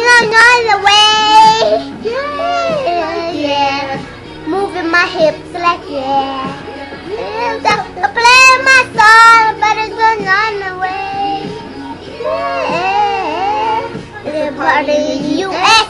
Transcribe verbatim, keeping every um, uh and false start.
another way. Yeah, yeah. Moving my hips like yeah. And I play my song, but it's another way. Yeah. The party in the U S